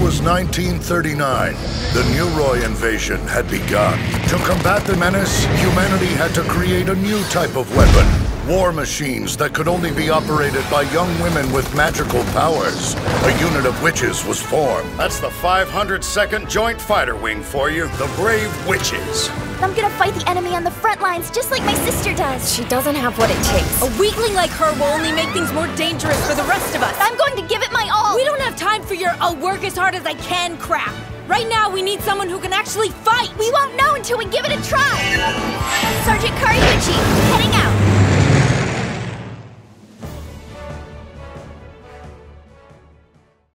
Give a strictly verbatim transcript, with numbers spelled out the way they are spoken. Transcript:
was nineteen thirty-nine. The New Roy invasion had begun. To combat the menace, humanity had to create a new type of weapon. War machines that could only be operated by young women with magical powers. A unit of witches was formed. That's the five hundred second Joint Fighter Wing for you. The Brave Witches. I'm gonna fight the enemy on the front lines just like my sister does. She doesn't have what it takes. A weakling like her will only make things more dangerous for the rest of us. I'm going to give it my all. We don't have time for your I'll work as hard as I can crap. Right now, we need someone who can actually fight. We won't know until we give it a try. Sergeant Kariuchi, heading out.